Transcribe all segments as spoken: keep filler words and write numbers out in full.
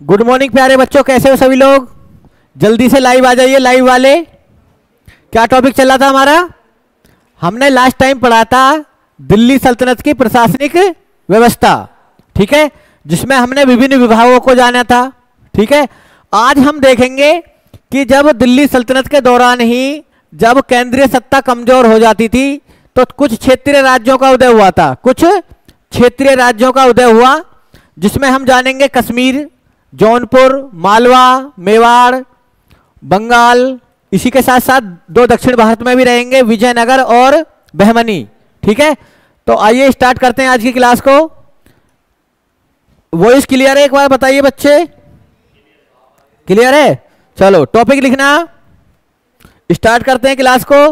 Good morning प्यारे बच्चों, कैसे हो सभी लोग? जल्दी से लाइव आ जाइए। लाइव वाले, क्या टॉपिक चल रहा था हमारा? हमने लास्ट टाइम पढ़ा था दिल्ली सल्तनत की प्रशासनिक व्यवस्था, ठीक है, जिसमें हमने विभिन्न विभागों को जाना था। ठीक है, आज हम देखेंगे कि जब दिल्ली सल्तनत के दौरान ही जब केंद्रीय सत्ता कमजोर हो जाती थी तो कुछ क्षेत्रीय राज्यों का उदय हुआ था। कुछ क्षेत्रीय राज्यों का उदय हुआ जिसमें हम जानेंगे कश्मीर, जौनपुर, मालवा, मेवाड़, बंगाल, इसी के साथ साथ दो दक्षिण भारत में भी रहेंगे, विजयनगर और बहमनी। ठीक है, तो आइए स्टार्ट करते हैं आज की क्लास को। वॉइस क्लियर है? एक बार बताइए बच्चे, क्लियर है? चलो टॉपिक लिखना, स्टार्ट करते हैं क्लास को।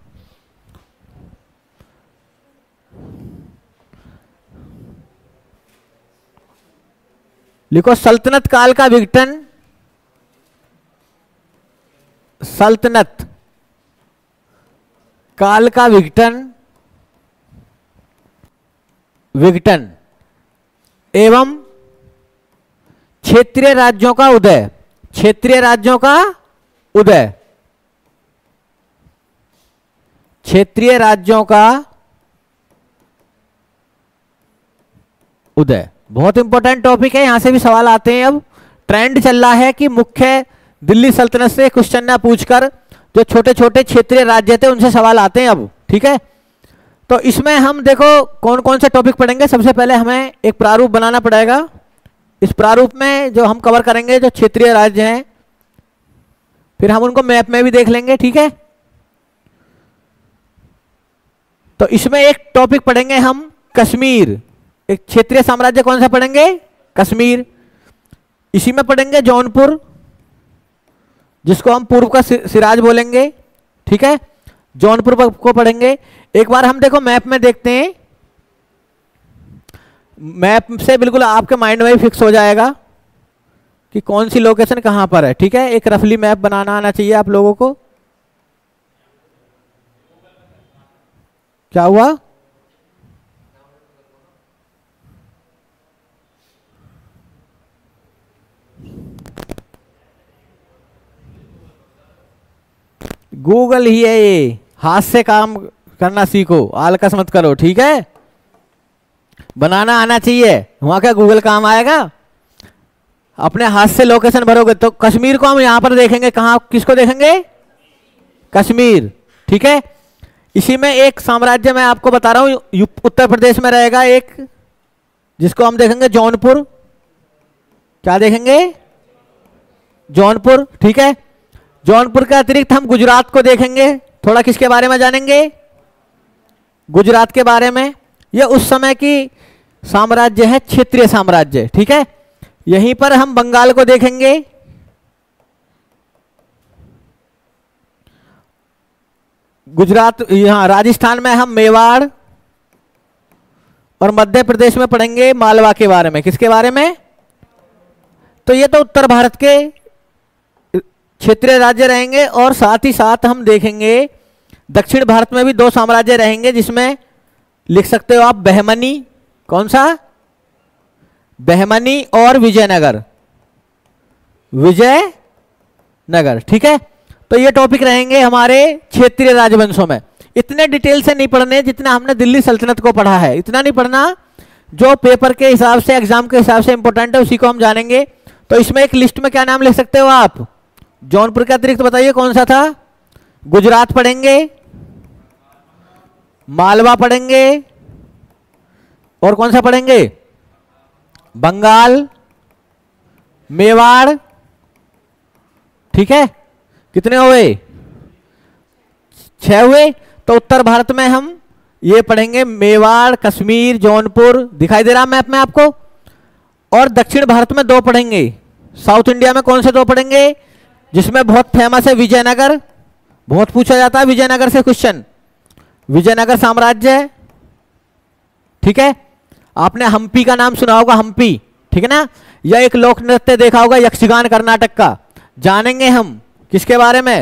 लिखो सल्तनत काल का विघटन। सल्तनत काल का विघटन विघटन एवं क्षेत्रीय राज्यों का उदय। क्षेत्रीय राज्यों का उदय क्षेत्रीय राज्यों का उदय बहुत इंपॉर्टेंट टॉपिक है, यहां से भी सवाल आते हैं। अब ट्रेंड चल रहा है कि मुख्य दिल्ली सल्तनत से क्वेश्चन ना पूछकर जो छोटे छोटे क्षेत्रीय राज्य थे उनसे सवाल आते हैं अब। ठीक है, तो इसमें हम देखो कौन कौन से टॉपिक पढ़ेंगे। सबसे पहले हमें एक प्रारूप बनाना पड़ेगा। इस प्रारूप में जो हम कवर करेंगे जो क्षेत्रीय राज्य हैं, फिर हम उनको मैप में भी देख लेंगे। ठीक है, तो इसमें एक टॉपिक पढ़ेंगे हम कश्मीर। एक क्षेत्रीय साम्राज्य कौन सा पढ़ेंगे? कश्मीर। इसी में पढ़ेंगे जौनपुर, जिसको हम पूर्व का सिराज बोलेंगे। ठीक है, जौनपुर को पढ़ेंगे। एक बार हम देखो मैप में देखते हैं, मैप से बिल्कुल आपके माइंड में भी फिक्स हो जाएगा कि कौन सी लोकेशन कहां पर है। ठीक है, एक रफली मैप बनाना आना चाहिए आप लोगों को। क्या हुआ? गूगल ही है ये, हाथ से काम करना सीखो, आलकस मत करो। ठीक है, बनाना आना चाहिए, वहां क्या गूगल काम आएगा? अपने हाथ से लोकेशन भरोगे। तो कश्मीर को हम यहां पर देखेंगे, कहां, किसको देखेंगे? कश्मीर। ठीक है, इसी में एक साम्राज्य मैं आपको बता रहा हूं उत्तर प्रदेश में रहेगा एक, जिसको हम देखेंगे जौनपुर। क्या देखेंगे? जौनपुर। ठीक है, जौनपुर के अतिरिक्त हम गुजरात को देखेंगे। थोड़ा किसके बारे में जानेंगे? गुजरात के बारे में। यह उस समय की साम्राज्य है, क्षेत्रीय साम्राज्य। ठीक है, यहीं पर हम बंगाल को देखेंगे। गुजरात, यहां राजस्थान में हम मेवाड़, और मध्य प्रदेश में पढ़ेंगे मालवा के बारे में। किसके बारे में? तो ये तो उत्तर भारत के क्षेत्रीय राज्य रहेंगे, और साथ ही साथ हम देखेंगे दक्षिण भारत में भी दो साम्राज्य रहेंगे, जिसमें लिख सकते हो आप बहमनी। कौन सा? बहमनी और विजयनगर। विजयनगर। ठीक है, तो ये टॉपिक रहेंगे हमारे क्षेत्रीय राजवंशों में। इतने डिटेल से नहीं पढ़ने जितना हमने दिल्ली सल्तनत को पढ़ा है, इतना नहीं पढ़ना। जो पेपर के हिसाब से, एग्जाम के हिसाब से इंपॉर्टेंट है उसी को हम जानेंगे। तो इसमें एक लिस्ट में क्या नाम लिख सकते हो आप? जौनपुर के अतिरिक्त बताइए कौन सा था? गुजरात पढ़ेंगे, मालवा पढ़ेंगे, और कौन सा पढ़ेंगे? बंगाल, मेवाड़। ठीक है, कितने हुए? छह हुए। तो उत्तर भारत में हम ये पढ़ेंगे मेवाड़, कश्मीर, जौनपुर, दिखाई दे रहा मैप में आपको। और दक्षिण भारत में दो पढ़ेंगे। साउथ इंडिया में कौन से दो पढ़ेंगे? जिसमें बहुत फेमस है विजयनगर, बहुत पूछा जाता है विजयनगर से क्वेश्चन। विजयनगर साम्राज्य। ठीक है, आपने हम्पी का नाम सुना होगा, हम्पी। ठीक है ना, यह एक लोक नृत्य देखा होगा, यक्षगान कर्नाटक का। जानेंगे हम किसके बारे में?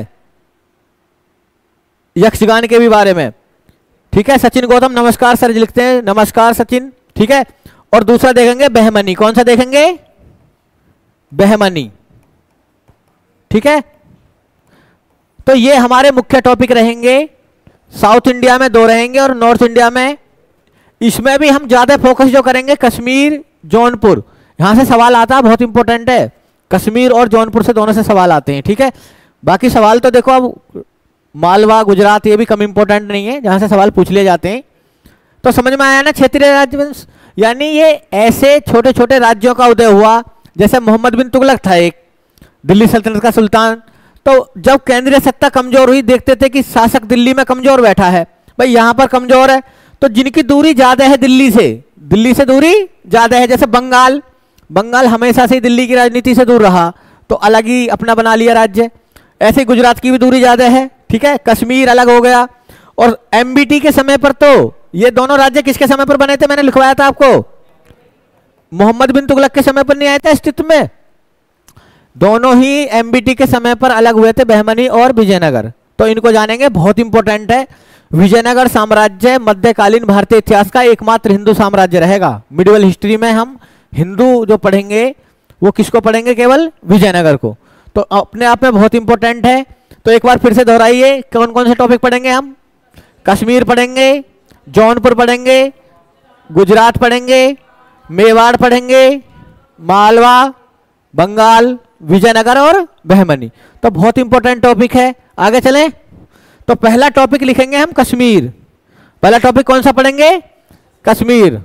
यक्षगान के भी बारे में। ठीक है, सचिन गौतम नमस्कार सर जी लिखते हैं, नमस्कार सचिन। ठीक है, और दूसरा देखेंगे बहमनी। कौन सा देखेंगे? बहमनी। ठीक है, तो ये हमारे मुख्य टॉपिक रहेंगे। साउथ इंडिया में दो रहेंगे और नॉर्थ इंडिया में, इसमें भी हम ज्यादा फोकस जो करेंगे कश्मीर जौनपुर, यहां से सवाल आता है, बहुत इंपॉर्टेंट है। कश्मीर और जौनपुर से दोनों से सवाल आते हैं। ठीक है, बाकी सवाल तो देखो अब मालवा गुजरात ये भी कम इंपॉर्टेंट नहीं है, जहां से सवाल पूछ लिए जाते हैं। तो समझ में आया ना, क्षेत्रीय राजवंश यानी ये ऐसे छोटे छोटे राज्यों का उदय हुआ। जैसे मोहम्मद बिन तुगलक था एक दिल्ली सल्तनत का सुल्तान, तो जब केंद्रीय सत्ता कमजोर हुई, देखते थे कि शासक दिल्ली में कमजोर बैठा है, भाई यहां पर कमजोर है, तो जिनकी दूरी ज्यादा है दिल्ली से, दिल्ली से दूरी ज्यादा है, जैसे बंगाल, बंगाल हमेशा से दिल्ली की राजनीति से दूर रहा तो अलग ही अपना बना लिया राज्य। ऐसे गुजरात की भी दूरी ज्यादा है। ठीक है, कश्मीर अलग हो गया। और एमबीटी के समय पर तो ये दोनों राज्य किसके समय पर बने थे, मैंने लिखवाया था आपको, मोहम्मद बिन तुगलक के समय पर नहीं आए थे अस्तित्व में। दोनों ही एमबीटी के समय पर अलग हुए थे, बहमनी और विजयनगर। तो इनको जानेंगे, बहुत इंपॉर्टेंट है। विजयनगर साम्राज्य मध्यकालीन भारतीय इतिहास का एकमात्र हिंदू साम्राज्य रहेगा। मिडिवल हिस्ट्री में हम हिंदू जो पढ़ेंगे वो किसको पढ़ेंगे, केवल विजयनगर को। तो अपने आप में बहुत इंपॉर्टेंट है। तो एक बार फिर से दोहराइए, कौन कौन से टॉपिक पढ़ेंगे हम? कश्मीर पढ़ेंगे, जौनपुर पढ़ेंगे, गुजरात पढ़ेंगे, मेवाड़ पढ़ेंगे, मालवा, बंगाल, विजयनगर और बहमनी। तो बहुत इंपॉर्टेंट टॉपिक है। आगे चलें, तो पहला टॉपिक लिखेंगे हम कश्मीर। पहला टॉपिक कौन सा पढ़ेंगे? कश्मीर।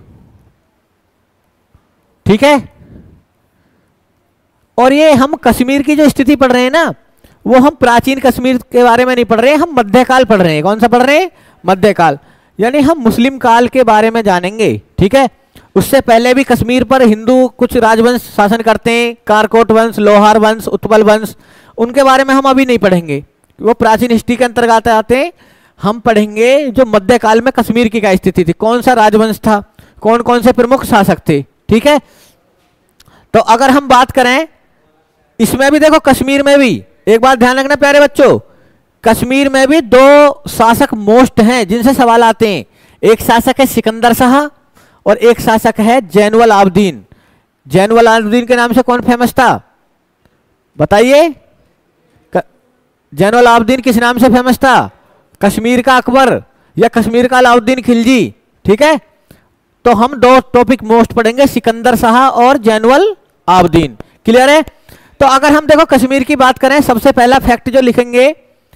ठीक है, और ये हम कश्मीर की जो स्थिति पढ़ रहे हैं ना, वो हम प्राचीन कश्मीर के बारे में नहीं पढ़ रहे हैं, हम मध्यकाल पढ़ रहे हैं। कौन सा पढ़ रहे हैं? मध्यकाल, यानी हम मुस्लिम काल के बारे में जानेंगे। ठीक है, उससे पहले भी कश्मीर पर हिंदू कुछ राजवंश शासन करते हैं, कारकोट वंश, लोहार वंश, उत्पल वंश, उनके बारे में हम अभी नहीं पढ़ेंगे, वो प्राचीन हिस्ट्री के अंतर्गत आते हैं। हम पढ़ेंगे जो मध्यकाल में कश्मीर की क्या स्थिति थी, कौन सा राजवंश था, कौन कौन से प्रमुख शासक थे। ठीक है, तो अगर हम बात करें इसमें भी देखो, कश्मीर में भी एक बात ध्यान रखना प्यारे बच्चों, कश्मीर में भी दो शासक मोस्ट हैं जिनसे सवाल आते हैं। एक शासक है सिकंदर शाह और एक शासक है जैनुल आबदीन। जैनुल आबदीन के नाम से कौन फेमस था, बताइए? जैनुल आबदीन किस नाम से फेमस था? कश्मीर का अकबर या कश्मीर का अलाउद्दीन खिलजी। ठीक है, तो हम दो टॉपिक मोस्ट पढ़ेंगे, सिकंदर शाह और जैनुल आबदीन। क्लियर है? तो अगर हम देखो कश्मीर की बात करें, सबसे पहला फैक्ट जो लिखेंगे,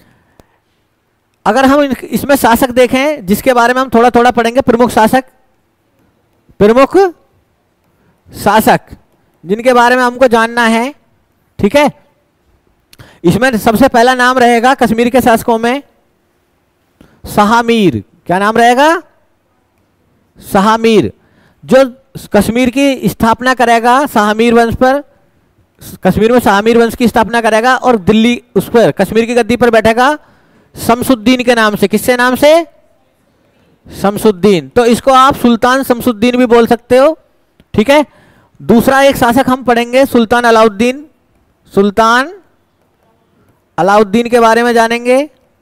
अगर हम इसमें शासक देखें जिसके बारे में हम थोड़ा थोड़ा पढ़ेंगे, प्रमुख शासक, प्रमुख शासक जिनके बारे में हमको जानना है। ठीक है, इसमें सबसे पहला नाम रहेगा कश्मीर के शासकों में शाह मीर। क्या नाम रहेगा? शाह मीर, जो कश्मीर की स्थापना करेगा शाह मीर वंश पर, कश्मीर में शाह मीर वंश की स्थापना करेगा, और दिल्ली उस पर कश्मीर की गद्दी पर बैठेगा शमसुद्दीन के नाम से। किससे नाम से? शमसुद्दीन। तो इसको आप सुल्तान शमसुद्दीन भी बोल सकते हो। ठीक है, दूसरा एक शासक हम पढ़ेंगे सुल्तान अलाउद्दीन। सुल्तान अलाउद्दीन के बारे में जानेंगे।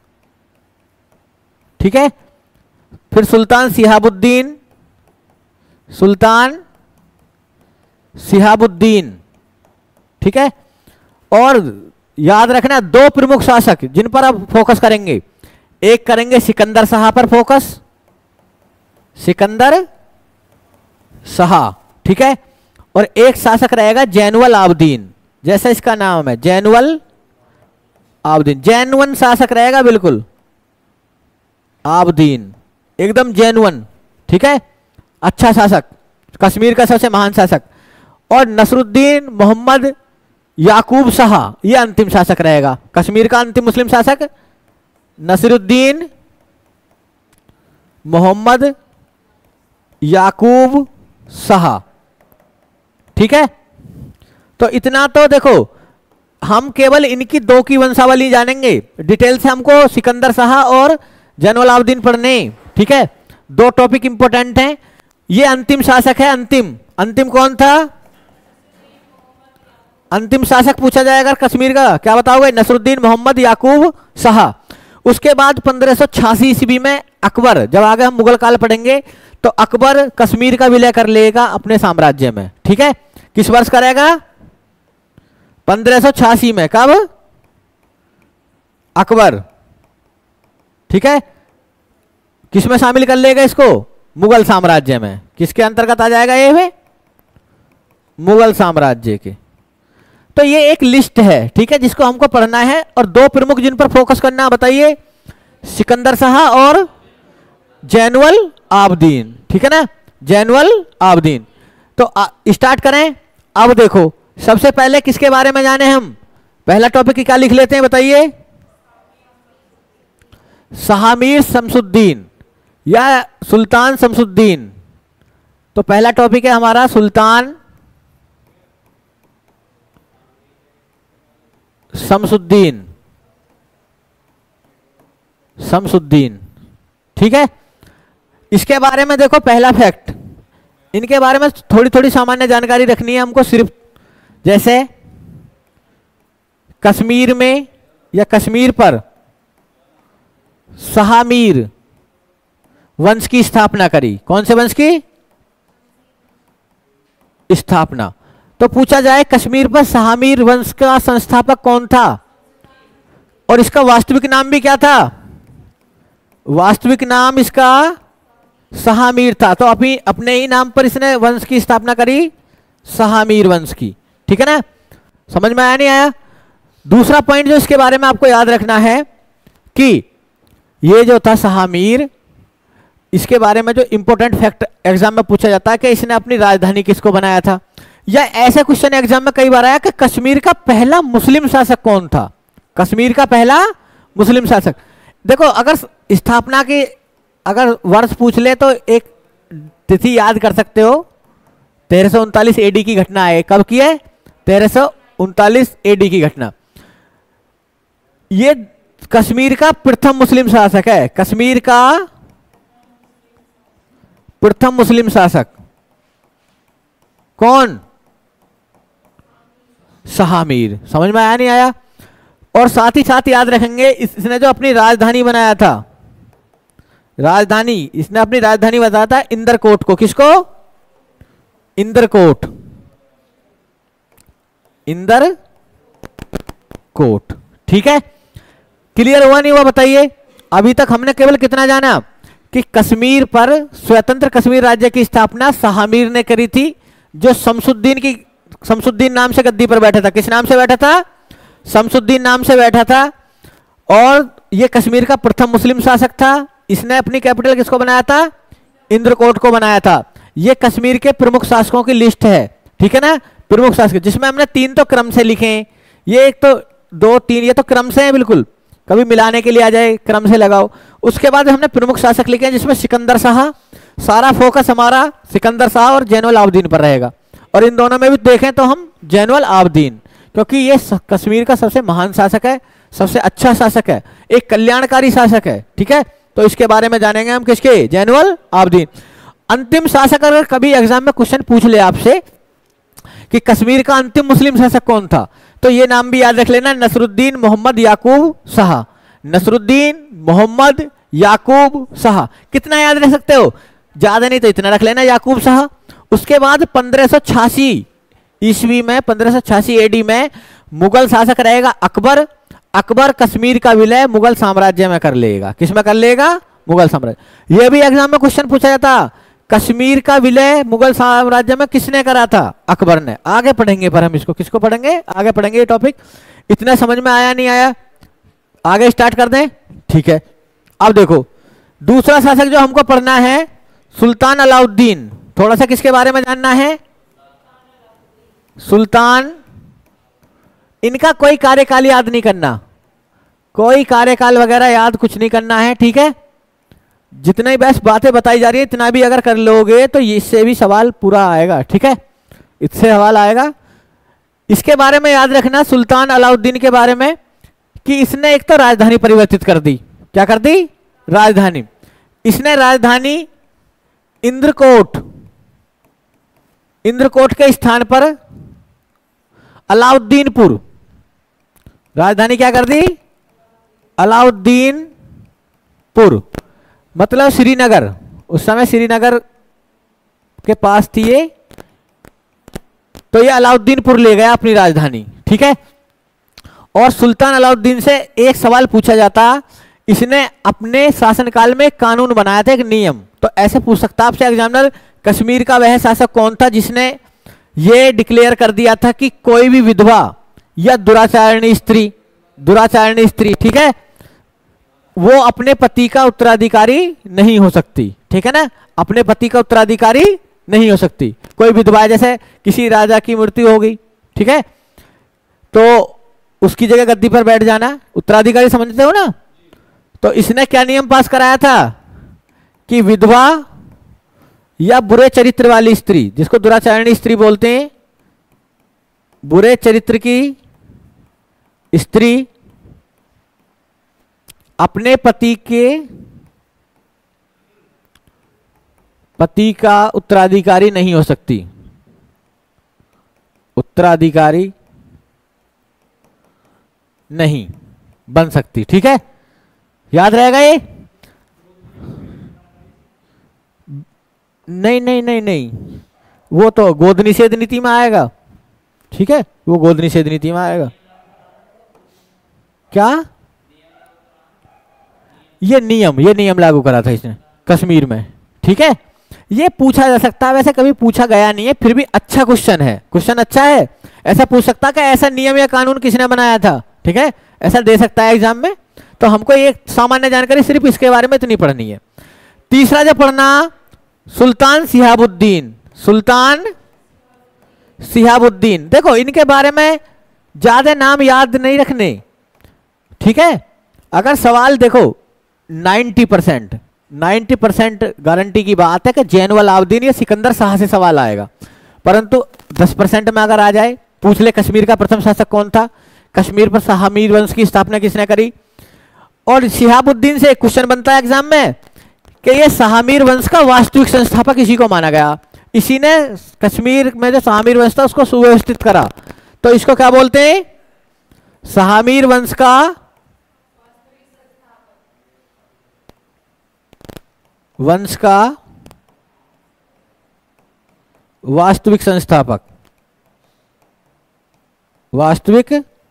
ठीक है, फिर सुल्तान सिहाबुद्दीन, सुल्तान सिहाबुद्दीन। ठीक है, और याद रखना दो प्रमुख शासक जिन पर अब फोकस करेंगे, एक करेंगे सिकंदर शाह पर फोकस, सिकंदर शाह। ठीक है, और एक शासक रहेगा जैनुल आबदीन, जैसा इसका नाम है जैनुल आबदीन, जैनुअन शासक रहेगा, बिल्कुल आबदीन, एकदम जैनुअन। ठीक है, अच्छा शासक, कश्मीर का सबसे महान शासक। और नसरुद्दीन मोहम्मद याकूब शाह, यह अंतिम शासक रहेगा, कश्मीर का अंतिम मुस्लिम शासक नसरुद्दीन मोहम्मद याकूब शाह। ठीक है, तो इतना तो देखो, हम केवल इनकी दो की वंशावली जानेंगे, डिटेल से हमको सिकंदर शाह और जैनुल आबदीन पढ़ने। ठीक है, दो टॉपिक इंपॉर्टेंट हैं। ये अंतिम शासक है, अंतिम अंतिम कौन था? अंतिम शासक पूछा जाएगा कश्मीर का, क्या बताओगे? नसरुद्दीन मोहम्मद याकूब शाह। उसके बाद पंद्रह सौ छियासी ईस्वी में अकबर, जब आगे हम मुगल काल पढ़ेंगे, तो अकबर कश्मीर का विलय कर लेगा अपने साम्राज्य में। ठीक है, किस वर्ष करेगा? पंद्रह सौ छियासी में। कब? अकबर। ठीक है, किसमें शामिल कर लेगा इसको? मुगल साम्राज्य में। किसके अंतर्गत आ जाएगा ये? मुगल साम्राज्य के। तो ये एक लिस्ट है, ठीक है, जिसको हमको पढ़ना है। और दो प्रमुख जिन पर फोकस करना, बताइए, सिकंदर शाह और जैनुअल आबदीन। ठीक है ना, जैनुअल आबदीन। तो स्टार्ट करें। अब देखो, सबसे पहले किसके बारे में जाने हम? पहला टॉपिक क्या लिख लेते हैं, बताइए? शाहमीर शमसुद्दीन या सुल्तान शमसुद्दीन। तो पहला टॉपिक है हमारा सुल्तान शमसुद्दीन। शमसुद्दीन, ठीक है। इसके बारे में देखो, पहला फैक्ट, इनके बारे में थोड़ी थोड़ी सामान्य जानकारी रखनी है हमको। सिर्फ जैसे कश्मीर में या कश्मीर पर शाहमीर वंश की स्थापना करी। कौन से वंश की स्थापना? तो पूछा जाए कश्मीर पर शाहमीर वंश का संस्थापक कौन था और इसका वास्तविक नाम भी क्या था? वास्तविक नाम इसका शाहमीर था। तो अपनी अपने ही नाम पर इसने वंश की स्थापना करी, शाहमीर वंश की। ठीक है ना, समझ में आया नहीं आया? दूसरा पॉइंट जो इसके बारे में आपको याद रखना है कि ये जो था शाहमीर, इसके बारे में जो इंपॉर्टेंट फैक्ट एग्जाम में पूछा जाता है कि इसने अपनी राजधानी किसको बनाया था, या ऐसा क्वेश्चन एग्जाम में कई बार आया कि कश्मीर का पहला मुस्लिम शासक कौन था। कश्मीर का पहला मुस्लिम शासक। देखो, अगर स्थापना की अगर वर्ष पूछ ले तो एक तिथि याद कर सकते हो, तेरह सौ उनतालीस एडी की घटना है। कब की है? तेरह सौ उनतालीस एडी की घटना। ये कश्मीर का प्रथम मुस्लिम शासक है। कश्मीर का प्रथम मुस्लिम शासक कौन? शाहमीर। समझ में आया नहीं आया? और साथ ही साथ याद रखेंगे, इसने जो अपनी राजधानी बनाया था, राजधानी इसने अपनी राजधानी बताया था इंदरकोट को। किसको? इंदरकोट। इंदरकोट। ठीक है, क्लियर हुआ नहीं हुआ बताइए? अभी तक हमने केवल कितना जाना कि कश्मीर पर स्वतंत्र कश्मीर राज्य की स्थापना शाहमीर ने करी थी, जो शमसुद्दीन की शमसुद्दीन नाम से गद्दी पर बैठा था। किस नाम से बैठा था? शमसुद्दीन नाम से बैठा था। और यह कश्मीर का प्रथम मुस्लिम शासक था। इसने अपनी कैपिटल किसको बनाया था? इंद्रकोट को बनाया था। यह कश्मीर के प्रमुख शासकों की लिस्ट है। ठीक है ना, प्रमुख शासक, जिसमें हमने तीन तो क्रम से लिखे हैं। ये एक तो दो तीन, ये तो क्रम से है, बिल्कुल कभी मिलाने के लिए आ जाए क्रम से लगाओ। उसके बाद हमने प्रमुख शासक लिखे हैं, जिसमें सिकंदर शाह, सारा फोकस हमारा सिकंदर शाह और जैनुअल आबदीन पर रहेगा। और इन दोनों में भी देखें तो हम जैनुअल आबदीन, क्योंकि ये कश्मीर का सबसे महान शासक है, सबसे अच्छा शासक है, एक कल्याणकारी शासक है। ठीक है, तो इसके बारे में जानेंगे हम। किसके? जैनुअल आबदीन। अंतिम शासक, अगर कभी एग्जाम में क्वेश्चन पूछ ले आपसे कि कश्मीर का अंतिम मुस्लिम शासक कौन था, तो ये नाम भी याद रख लेना, नसरुद्दीन मोहम्मद याकूब शाह। नसरुद्दीन मोहम्मद याकूब शाह। कितना याद रख सकते हो? ज्यादा नहीं तो इतना रख लेना, याकूब शाह। उसके बाद पंद्रह सौ छियासी ईस्वी में, पंद्रह सौ छियासी एडी में मुगल शासक रहेगा अकबर। अकबर कश्मीर का विलय मुगल साम्राज्य में कर लेगा। किस में कर लेगा? मुगल साम्राज्य। यह भी एग्जाम में क्वेश्चन पूछा जाता, कश्मीर का विलय मुगल साम्राज्य में किसने करा था? अकबर ने। आगे पढ़ेंगे पर हम इसको, किसको पढ़ेंगे? आगे पढ़ेंगे ये टॉपिक। इतना समझ में आया नहीं आया? आगे स्टार्ट कर दें? ठीक है, अब देखो दूसरा शासक जो हमको पढ़ना है, सुल्तान अलाउद्दीन। थोड़ा सा किसके बारे में जानना है? सुल्तान। इनका कोई कार्यकाल याद नहीं करना, कोई कार्यकाल वगैरह याद कुछ नहीं करना है। ठीक है, जितनी बस बातें बताई जा रही है इतना भी अगर कर लोगे तो इससे भी सवाल पूरा आएगा। ठीक है, इससे सवाल आएगा। इसके बारे में याद रखना, सुल्तान अलाउद्दीन के बारे में, कि इसने एक तो राजधानी परिवर्तित कर दी। क्या कर दी? राजधानी। इसने राजधानी इंद्रकोट, इंद्रकोट के स्थान पर अलाउद्दीनपुर, राजधानी क्या कर दी? अलाउद्दीनपुर, मतलब श्रीनगर। उस समय श्रीनगर के पास थी ये, तो ये अलाउद्दीनपुर ले गया अपनी राजधानी। ठीक है। और सुल्तान अलाउद्दीन से एक सवाल पूछा जाता, इसने अपने शासनकाल में कानून बनाया था, एक नियम। तो ऐसे पूछ सकता आपसे एग्जामिनर, कश्मीर का वह शासक कौन था जिसने ये डिक्लेयर कर दिया था कि कोई भी विधवा या दुराचारणी स्त्री, दुराचारणी स्त्री, ठीक है, वो अपने पति का उत्तराधिकारी नहीं हो सकती, ठीक है ना, अपने पति का उत्तराधिकारी नहीं हो सकती। कोई विधवा, जैसे किसी राजा की मृत्यु हो गई, ठीक है, तो उसकी जगह गद्दी पर बैठ जाना, उत्तराधिकारी समझते हो ना। तो इसने क्या नियम पास कराया था कि विधवा या बुरे चरित्र वाली स्त्री, जिसको दुराचारणी स्त्री बोलते हैं, बुरे चरित्र की स्त्री अपने पति के पति का उत्तराधिकारी नहीं हो सकती, उत्तराधिकारी नहीं बन सकती, ठीक है, याद रहेगा ये। नहीं नहीं नहीं नहीं, वो तो गोद निषेध नीति में आएगा, ठीक है, वो गोद निषेध नीति में आएगा। क्या ये नियम, ये नियम लागू करा था इसने कश्मीर में, ठीक है। ये पूछा जा सकता है, वैसे कभी पूछा गया नहीं है, फिर भी अच्छा क्वेश्चन है, क्वेश्चन अच्छा है। ऐसा पूछ सकता कि ऐसा नियम या कानून किसने बनाया था, ठीक है, ऐसा दे सकता है एग्जाम में। तो हमको एक सामान्य जानकारी सिर्फ इसके बारे में इतनी पढ़नी है। तीसरा जो पढ़ना, सुल्तान सिहाबुद्दीन, सुल्तान सिहाबुद्दीन। देखो इनके बारे में ज्यादा नाम याद नहीं रखने, ठीक है। अगर सवाल देखो नब्बे परसेंट नब्बे परसेंट गारंटी की बात है कि जैनुल आबदीन या सिकंदर शाह से सवाल आएगा, परंतु दस परसेंट में अगर आ जाए, पूछ ले कश्मीर का प्रथम शासक कौन था, कश्मीर पर शाहमीर वंश की स्थापना किसने करी, और सिहाबुद्दीन से एक क्वेश्चन बनता है एग्जाम में कि ये शाहमीर वंश का वास्तविक संस्थापक इसी को माना गया, इसी ने कश्मीर में जो शाहमीर वंश था उसको सुव्यवस्थित करा, तो इसको क्या बोलते हैं, शाहमीर वंश का वंश का वास्तविक संस्थापक, वास्तविक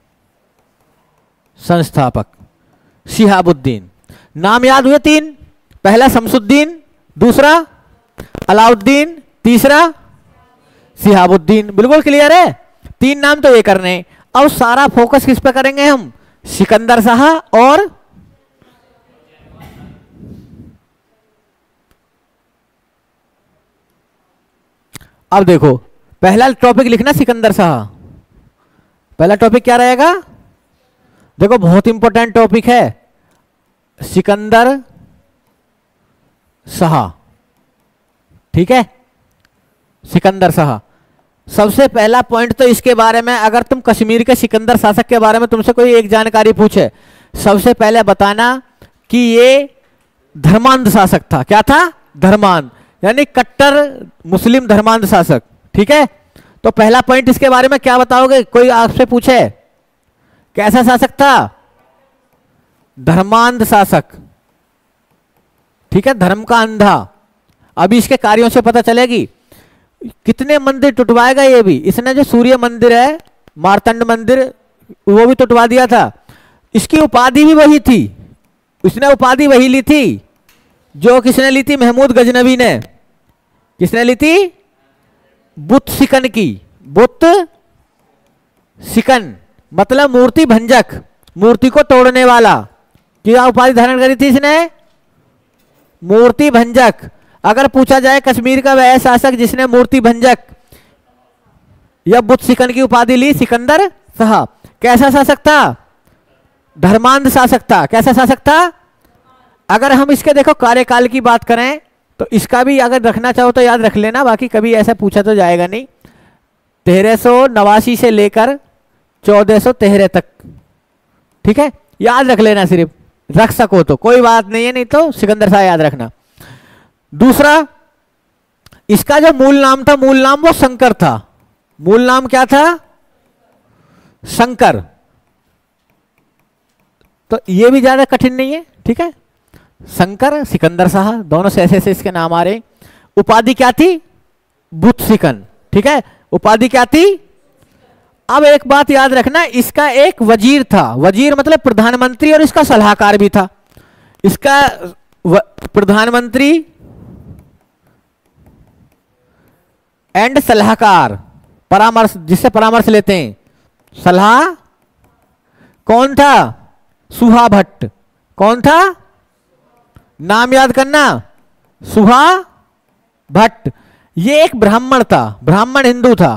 संस्थापक सिहाबुद्दीन। नाम याद हुए तीन, पहला शमसुद्दीन, दूसरा अलाउद्दीन, तीसरा सिहाबुद्दीन। बिल्कुल क्लियर है, तीन नाम तो ये करने। अब सारा फोकस किस पे करेंगे हम, सिकंदर शाह और अब देखो पहला टॉपिक लिखना सिकंदर शाह। पहला टॉपिक क्या रहेगा, देखो बहुत इंपॉर्टेंट टॉपिक है सिकंदर शाह, ठीक है, सिकंदर शाह। सबसे पहला पॉइंट तो इसके बारे में, अगर तुम कश्मीर के सिकंदर शासक के बारे में तुमसे कोई एक जानकारी पूछे, सबसे पहले बताना कि ये धर्मांध शासक था। क्या था, धर्मांध, यानी कट्टर मुस्लिम धर्मांध शासक, ठीक है। तो पहला पॉइंट इसके बारे में क्या बताओगे, कोई आपसे पूछे कैसा शासक था, धर्मांध शासक, ठीक है, धर्म का अंधा। अभी इसके कार्यों से पता चलेगी कितने मंदिर टुटवाएगा ये भी। इसने जो सूर्य मंदिर है, मार्तंड मंदिर, वो भी टुटवा दिया था। इसकी उपाधि भी वही थी, उसने उपाधि वही ली थी जो किसने ली थी, महमूद गजनवी ने। किसने ली थी, बुत सिकन की, बुत सिकन मतलब मूर्ति भंजक, मूर्ति को तोड़ने वाला। क्या उपाधि धारण करी थी इसने, मूर्ति भंजक। अगर पूछा जाए कश्मीर का वह शासक जिसने मूर्ति भंजक या बुत सिकन की उपाधि ली, सिकंदर शाह। कैसा शासक था, धर्मांध शासक था। कैसा शासक था, अगर हम इसके देखो कार्यकाल की बात करें तो इसका भी अगर रखना चाहो तो याद रख लेना, बाकी कभी ऐसा पूछा तो जाएगा नहीं। तेरह सौ नवासी से लेकर चौदह सौ तेरह तक, ठीक है, याद रख लेना, सिर्फ रख सको तो कोई बात नहीं है, नहीं तो सिकंदर शाह याद रखना। दूसरा, इसका जो मूल नाम था, मूल नाम वो शंकर था। मूल नाम क्या था, शंकर। तो ये भी ज्यादा कठिन नहीं है, ठीक है, शंकर, सिकंदर शाह, दोनों से ऐसे ऐसे इसके नाम आ रहे। उपाधि क्या थी, बुत सिकन, ठीक है, उपाधि क्या थी। अब एक बात याद रखना, इसका एक वजीर था, वजीर मतलब प्रधानमंत्री, और इसका सलाहकार भी था। इसका प्रधानमंत्री एंड सलाहकार, परामर्श, जिससे परामर्श लेते हैं, सलाह कौन था? सुहा भट्ट। कौन था? नाम याद करना, सुहा भट्ट। ये एक ब्राह्मण था, ब्राह्मण हिंदू था,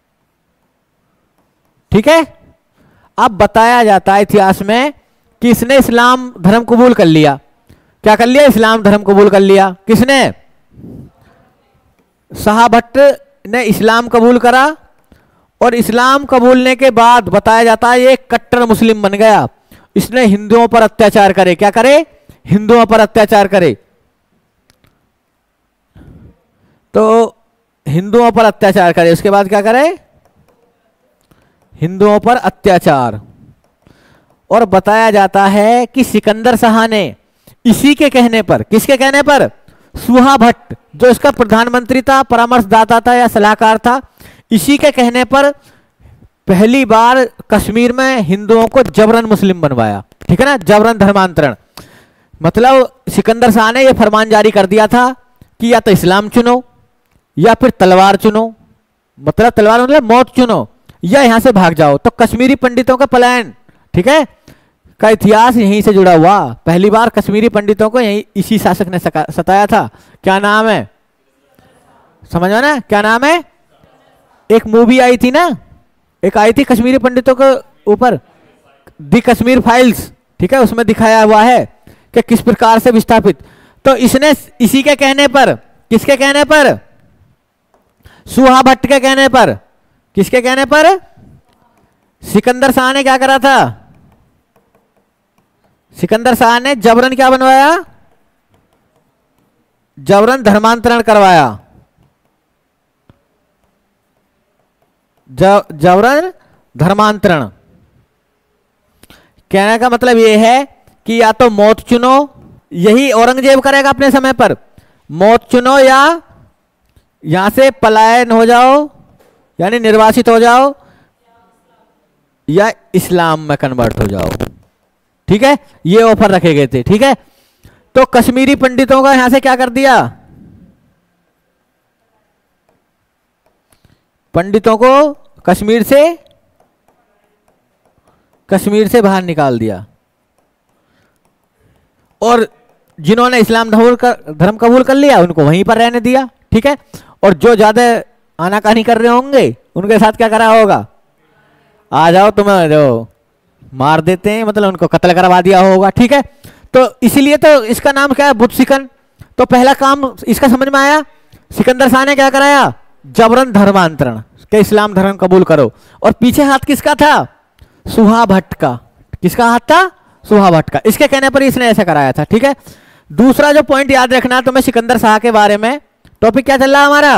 ठीक है। अब बताया जाता है इतिहास में कि इसने इस्लाम धर्म कबूल कर लिया। क्या कर लिया? इस्लाम धर्म कबूल कर लिया। किसने? सुहा भट्ट ने इस्लाम कबूल करा, और इस्लाम कबूलने के बाद बताया जाता है ये कट्टर मुस्लिम बन गया। इसने हिंदुओं पर अत्याचार करे। क्या करे? हिंदुओं पर अत्याचार करे। तो हिंदुओं पर अत्याचार करे, उसके बाद क्या करे? हिंदुओं पर अत्याचार। और बताया जाता है कि सिकंदर शाह ने इसी के कहने पर, किसके कहने पर? सुहा भट्ट, जो इसका प्रधानमंत्री था, परामर्शदाता था या सलाहकार था, इसी के कहने पर पहली बार कश्मीर में हिंदुओं को जबरन मुस्लिम बनवाया, ठीक है ना, जबरन धर्मांतरण। मतलब सिकंदर शाह ने यह फरमान जारी कर दिया था कि या तो इस्लाम चुनो या फिर तलवार चुनो, मतलब तलवार मतलब मौत चुनो, या यहां से भाग जाओ। तो कश्मीरी पंडितों का पलायन, ठीक है, का इतिहास यहीं से जुड़ा हुआ। पहली बार कश्मीरी पंडितों को यहीं इसी शासक ने सताया था। क्या नाम है? समझ में ना, क्या नाम है? एक मूवी आई थी ना, एक आई थी कश्मीरी पंडितों के ऊपर, दी कश्मीर फाइल्स, ठीक है, उसमें दिखाया हुआ है कि किस प्रकार से विस्थापित। तो इसने इसी के कहने पर, किसके कहने पर? सुहा भट्ट के कहने पर। किसके कहने पर? सिकंदर शाह ने क्या करा था? सिकंदर शाह ने जबरन क्या बनवाया? जबरन धर्मांतरण करवाया। जबरन धर्मांतरण कहने का मतलब यह है कि या तो मौत चुनो, यही औरंगजेब करेगा अपने समय पर, मौत चुनो या यहां से पलायन हो जाओ, यानी निर्वासित हो जाओ, या इस्लाम में कन्वर्ट हो जाओ, ठीक है। ये ऑफर रखे गए थे, ठीक है। तो कश्मीरी पंडितों का यहां से क्या कर दिया? पंडितों को कश्मीर से कश्मीर से बाहर निकाल दिया, और जिन्होंने इस्लाम धर्म कबूल कर लिया उनको वहीं पर रहने दिया, ठीक है। और जो ज्यादा आनाकानी कर रहे होंगे उनके साथ क्या करा होगा? आ जाओ तुम्हें जो मार देते हैं, मतलब उनको कत्ल करवा दिया होगा, ठीक है। तो इसीलिए तो इसका नाम क्या है? बुद्ध सिकन। तो पहला काम इसका समझ में आया, सिकंदर शाह ने क्या कराया? जबरन धर्मांतरण के इस्लाम धर्म कबूल करो। और पीछे हाथ किसका था? सुहा भट्ट का। किसका हाथ था? सुहा भट्ट का। इसके कहने पर इसने ऐसा कराया था, ठीक है। दूसरा जो पॉइंट याद रखना तुम्हें सिकंदर शाह के बारे में, टॉपिक क्या चल रहा है हमारा?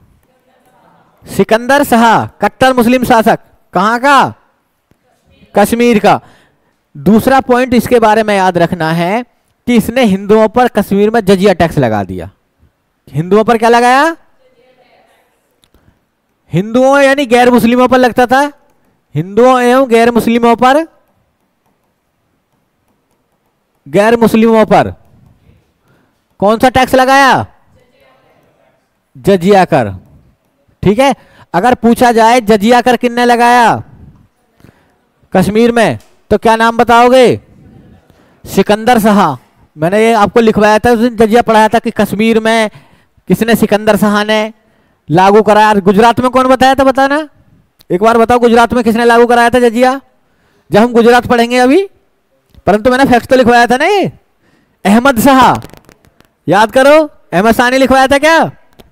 सिकंदर शाह कट्टर मुस्लिम शासक, कहां का? कश्मीर का। दूसरा पॉइंट इसके बारे में याद रखना है कि इसने हिंदुओं पर कश्मीर में जजिया टैक्स लगा दिया। हिंदुओं पर क्या लगाया? हिंदुओं यानी गैर मुस्लिमों पर लगता था, हिंदुओं एवं गैर मुस्लिमों पर, गैर मुस्लिमों पर कौन सा टैक्स लगाया? जजिया कर, ठीक है। अगर पूछा जाए जजिया कर किसने लगाया कश्मीर में, तो क्या नाम बताओगे? सिकंदर शाह। मैंने ये आपको लिखवाया था उस दिन, जजिया पढ़ाया था कि कश्मीर में किसने? सिकंदर शाह ने लागू कराया। गुजरात में कौन बताया था? बताना एक बार, बताओ गुजरात में किसने लागू कराया था जजिया? जब हम गुजरात पढ़ेंगे अभी, परंतु मैंने फैक्ट तो लिखवाया था ना, ये अहमद शाह, याद करो, अहमद शाह ने लिखवाया था क्या?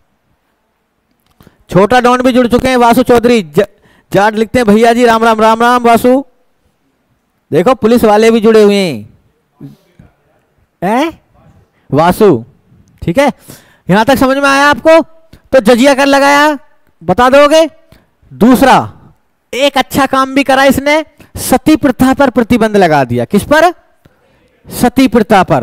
छोटा डॉन भी जुड़ चुके हैं, वासु चौधरी जाट लिखते हैं, भैया जी राम राम राम राम वासु। देखो पुलिस वाले भी जुड़े हुए हैं, हैं? वासु, ठीक है। यहां तक समझ में आया आपको? तो जजिया कर लगाया, बता दोगे? दूसरा एक अच्छा काम भी करा इसने, सती प्रथा पर प्रतिबंध लगा दिया। किस पर? सती प्रथा पर,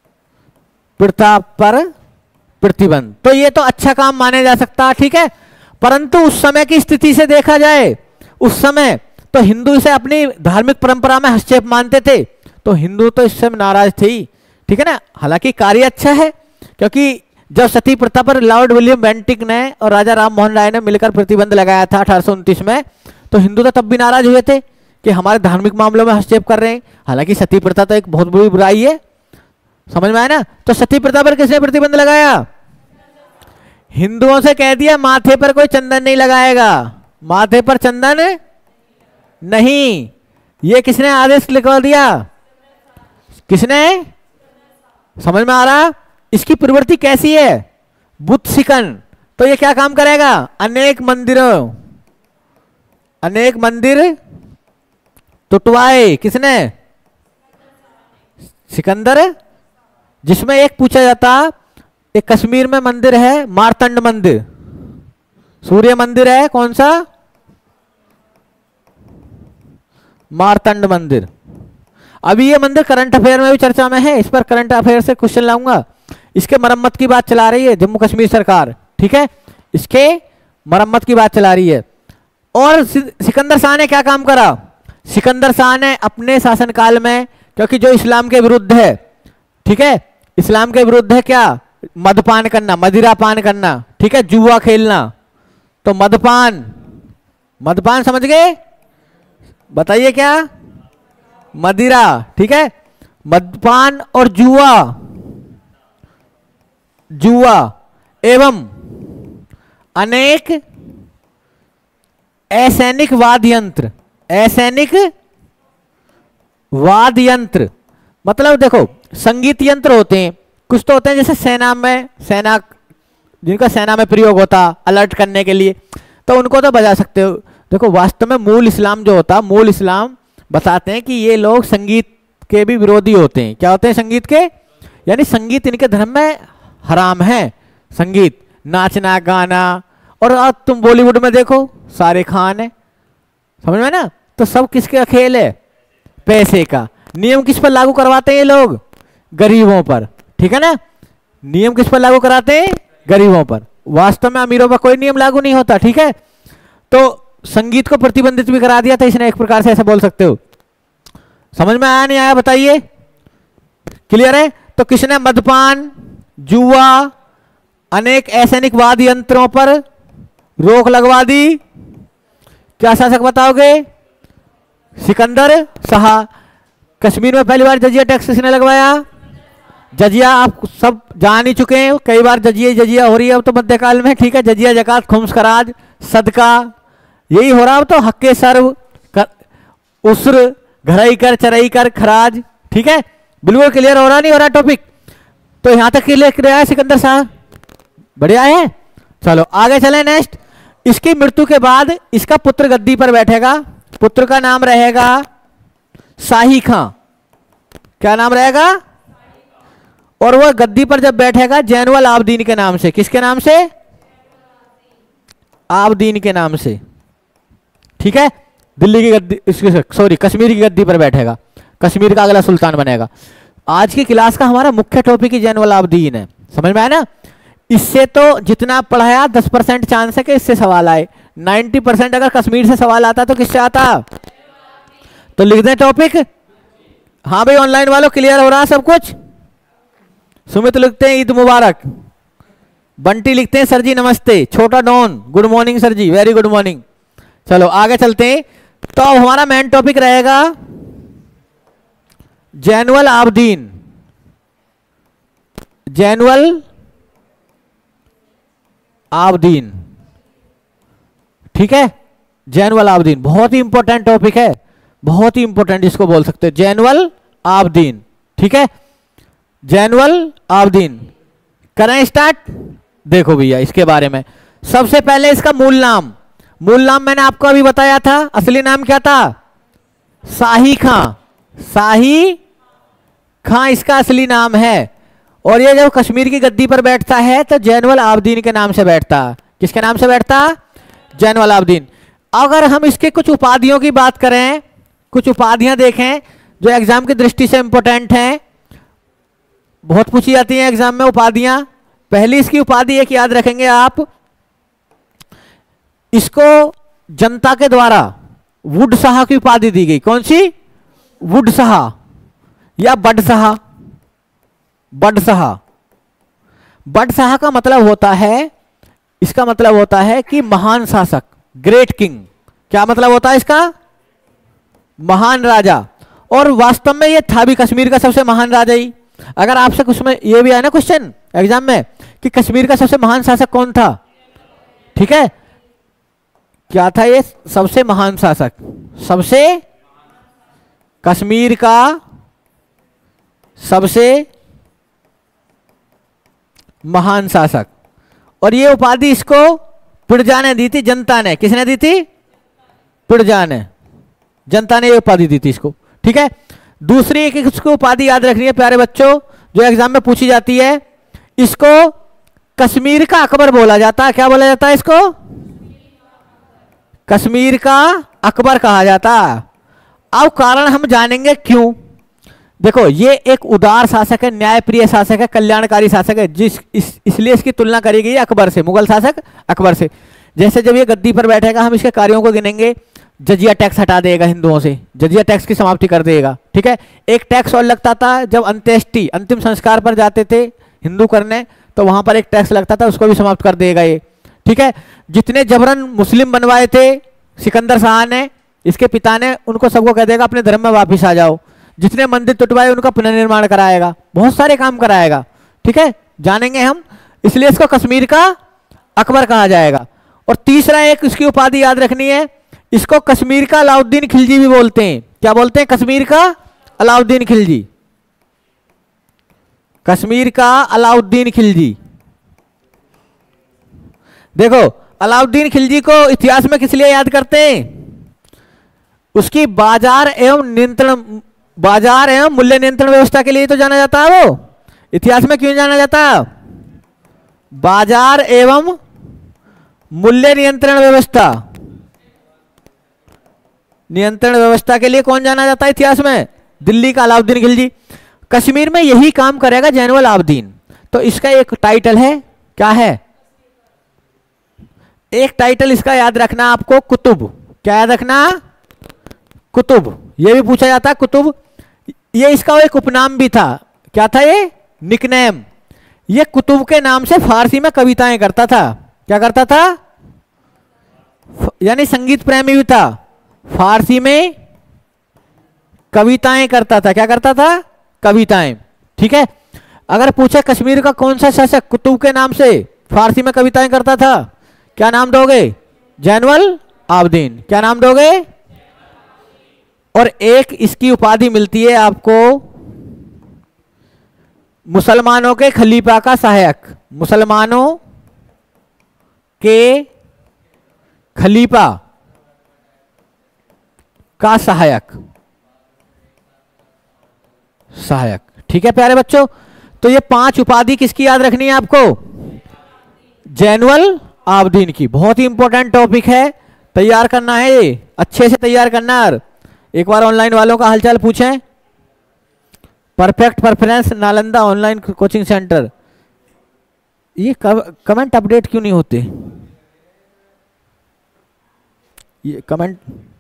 प्रथा पर प्रतिबंध। तो ये तो अच्छा काम माने जा सकता है, ठीक है। परंतु उस समय की स्थिति से देखा जाए, उस समय तो हिंदू इसे अपनी धार्मिक परंपरा में हस्तक्षेप मानते थे, तो हिंदू तो इससे नाराज थे ही, ठीक है ना। हालांकि कार्य अच्छा है, क्योंकि जब सती प्रथा पर लॉर्ड विलियम बेंटिक ने और राजा राम मोहन राय ने मिलकर प्रतिबंध लगाया था अठारह सौ उनतीस में, तो हिंदू तो तब भी नाराज हुए थे कि हमारे धार्मिक मामलों में हस्तक्षेप कर रहे हैं। हालांकि सती प्रथा तो एक बहुत बड़ी बुराई है, समझ में आया ना। तो सती प्रथा पर किसने प्रतिबंध लगाया? हिंदुओं से कह दिया माथे पर कोई चंदन नहीं लगाएगा, माथे पर चंदन नहीं। ये किसने आदेश लिखवा दिया? किसने? समझ में आ रहा? इसकी प्रवृत्ति कैसी है? बुत सिकन। तो ये क्या काम करेगा? अनेक मंदिरों अनेक मंदिर टुटवाए। किसने? सिकंदर। जिसमें एक पूछा जाता, एक कश्मीर में मंदिर है मारतंड मंदिर, सूर्य मंदिर है कौन सा? मारतंड मंदिर। अभी ये मंदिर करंट अफेयर में भी चर्चा में है, इस पर करंट अफेयर से क्वेश्चन लाऊंगा। इसके मरम्मत की बात चला रही है जम्मू कश्मीर सरकार, ठीक है, इसके मरम्मत की बात चला रही है। और सिकंदर शाह ने क्या काम करा? सिकंदर शाह ने अपने शासनकाल में, क्योंकि जो इस्लाम के विरुद्ध है, ठीक है, इस्लाम के विरुद्ध है क्या? मदपान करना, मदिरा पान करना, ठीक है, जुआ खेलना। तो मदपान, मदपान समझ गए? बताइए क्या? मदिरा, ठीक है, मदपान और जुआ, जुआ एवं अनेक असैनिक वाद्य यंत्र, असैनिक वाद्य यंत्र मतलब देखो संगीत यंत्र होते हैं, कुछ तो होते हैं जैसे सेना में, सेना जिनका सेना में प्रयोग होता अलर्ट करने के लिए, तो उनको तो बजा सकते हो। देखो वास्तव में मूल इस्लाम जो होता, मूल इस्लाम बताते हैं कि ये लोग संगीत के भी विरोधी होते हैं। क्या होते हैं? संगीत के, यानी संगीत इनके धर्म में हराम है। संगीत, नाचना गाना, और अब तुम बॉलीवुड में देखो सारे खान है, समझ में ना। तो सब किसका खेल है? पैसे का। नियम किस पर लागू करवाते हैं ये लोग? गरीबों पर, ठीक है ना। नियम किस पर लागू कराते हैं? गरीबों पर। वास्तव में अमीरों पर कोई नियम लागू नहीं होता, ठीक है। तो संगीत को प्रतिबंधित भी करा दिया था इसने, एक प्रकार से ऐसा बोल सकते हो। समझ में आया नहीं आया बताइए? क्लियर है? तो किसने मदपान, जुआ, अनेक असैनिक वाद्य यंत्रों पर रोक लगवा दी? क्या शासक बताओगे? सिकंदर शाह। कश्मीर में पहली बार जजिया टैक्स किसने लगवाया? जजिया आप सब जान ही चुके हैं, कई बार जजिया जजिया हो रही है अब तो मध्यकाल में, ठीक है। जजिया, जकात, खुम्स, खराज, सदका, यही हो रहा अब तो। हक्के सर्व, उस्र, घराई कर, चराई कर, खराज, ठीक है। बिल्कुल क्लियर हो रहा नहीं हो रहा टॉपिक? तो यहां तक क्लियर किया है सिकंदर शाह, बढ़िया है। चलो आगे चले नेक्स्ट। इसकी मृत्यु के बाद इसका पुत्र गद्दी पर बैठेगा, पुत्र का नाम रहेगा शाही खां। क्या नाम रहेगा? और वह गद्दी पर जब बैठेगा जैनुल आबदीन के नाम से। किसके नाम से? आबदीन के नाम से, ठीक है। दिल्ली की गद्दी, सॉरी कश्मीर की गद्दी पर बैठेगा, कश्मीर का अगला सुल्तान बनेगा। आज की क्लास का हमारा मुख्य टॉपिक ही जैनुल आबदीन है, समझ में आया ना। इससे तो जितना पढ़ाया दस परसेंट चांस है कि इससे सवाल आए, नाइन्टी परसेंट अगर कश्मीर से सवाल आता तो किससे आता? तो लिख दें टॉपिक। हाँ भाई ऑनलाइन वालों क्लियर हो रहा सब कुछ? सुमित लिखते हैं ईद मुबारक, बंटी लिखते हैं सर जी नमस्ते, छोटा don good morning sir ji, very good morning. चलो आगे चलते हैं। तो अब हमारा मेन टॉपिक रहेगा जैनुल आबदीन। जैनुल आबदीन, ठीक है। जैनुल आबदीन बहुत ही इंपॉर्टेंट टॉपिक है, बहुत ही इंपॉर्टेंट इसको बोल सकते हैं, जैनुल आबदीन, ठीक है। जैनुल आबदीन करें स्टार्ट। देखो भैया इसके बारे में सबसे पहले इसका मूल नाम, मूल नाम मैंने आपको अभी बताया था, असली नाम क्या था? शाही खां। शाही खां इसका असली नाम है। और ये जब कश्मीर की गद्दी पर बैठता है तो जैनुल आबदीन के नाम से बैठता। किसके नाम से बैठता? जैनुल आबदीन। अगर हम इसके कुछ उपाधियों की बात करें, कुछ उपाधियां देखें जो एग्जाम की दृष्टि से इंपॉर्टेंट हैं, बहुत पूछी जाती हैं एग्जाम में उपाधियां। पहली इसकी उपाधि एक याद रखेंगे आप, इसको जनता के द्वारा वुड शाह की उपाधि दी गई। कौन सी? वुड शाह या बड शाह। बड शाह। बड शाह का मतलब होता है, इसका मतलब होता है कि महान शासक, ग्रेट किंग। क्या मतलब होता है इसका? महान राजा। और वास्तव में ये था भी कश्मीर का सबसे महान राजा ही। अगर आपसे कुछ में ये भी आया ना क्वेश्चन एग्जाम में कि कश्मीर का सबसे महान शासक कौन था, ठीक है, क्या था ये? सबसे महान शासक, सबसे कश्मीर का सबसे महान शासक। और ये उपाधि इसको पिड़जा ने दी थी, जनता ने। किसने दी थी? पिड़जा ने, जनता ने ये उपाधि दी थी इसको, ठीक है। दूसरी एक इसको उपाधि याद रखनी है प्यारे बच्चों, जो एग्जाम में पूछी जाती है। इसको कश्मीर का अकबर बोला जाता है। क्या बोला जाता है इसको? कश्मीर का अकबर कहा जाता है। अब कारण हम जानेंगे क्यों। देखो, ये एक उदार शासक है, न्यायप्रिय शासक है, कल्याणकारी शासक है, जिस इस, इसलिए इसकी तुलना करी गई है अकबर से, मुगल शासक अकबर से। जैसे जब ये गद्दी पर बैठेगा हम इसके कार्यों को गिनेंगे। जजिया टैक्स हटा देगा हिंदुओं से, जजिया टैक्स की समाप्ति कर देगा, ठीक है। एक टैक्स और लगता था जब अंत्येष्टि, अंतिम संस्कार पर जाते थे हिंदू करने, तो वहां पर एक टैक्स लगता था, उसको भी समाप्त कर देगा ये, ठीक है। जितने जबरन मुस्लिम बनवाए थे सिकंदर शाह ने, इसके पिता ने, उनको सबको कह देगा अपने धर्म में वापिस आ जाओ। जितने मंदिर टुटवाए उनका पुनर्निर्माण कराएगा, बहुत सारे काम कराएगा, ठीक है, जानेंगे हम। इसलिए इसको कश्मीर का अकबर कहा जाएगा। और तीसरा एक इसकी उपाधि याद रखनी है, इसको कश्मीर का अलाउद्दीन खिलजी भी बोलते हैं। क्या बोलते हैं? कश्मीर का अलाउद्दीन खिलजी। कश्मीर का अलाउद्दीन खिलजी। देखो, अलाउद्दीन खिलजी को इतिहास में किस लिए याद करते हैं? उसकी बाजार एवं नियंत्रण, बाजार एवं मूल्य नियंत्रण व्यवस्था के लिए तो जाना जाता है। वो इतिहास में क्यों जाना जाता है? बाजार एवं मूल्य नियंत्रण व्यवस्था, नियंत्रण व्यवस्था के लिए कौन जाना जाता है इतिहास में? दिल्ली का अलाउद्दीन खिलजी। कश्मीर में यही काम करेगा जैनुल आबदीन। तो इसका एक टाइटल है, क्या है? एक टाइटल इसका याद रखना आपको, कुतुब। क्या याद रखना? कुतुब। ये भी पूछा जाता है, कुतुब। ये इसका एक उपनाम भी था। क्या था ये? निकनेम। ये कुतुब के नाम से फारसी में कविताएं करता था। क्या करता था? यानी संगीत प्रेमी भी था, फारसी में कविताएं करता था। क्या करता था? कविताएं, ठीक है। अगर पूछे कश्मीर का कौन सा शासक कुतुब के नाम से फारसी में कविताएं करता था, क्या नाम दोगे? जैनुल आबदीन। क्या नाम दोगे? और एक इसकी उपाधि मिलती है आपको, मुसलमानों के खलीफा का सहायक। मुसलमानों के खलीफा का सहायक, सहायक, ठीक है प्यारे बच्चों। तो ये पांच उपाधि किसकी याद रखनी है आपको? जैनुल आबदीन की। बहुत ही इंपॉर्टेंट टॉपिक है, तैयार करना है, ये अच्छे से तैयार करना है। एक बार ऑनलाइन वालों का हालचाल पूछें। Perfect performance Nalanda online coaching centre. ये कमेंट अपडेट क्यों नहीं होते? ये कमेंट,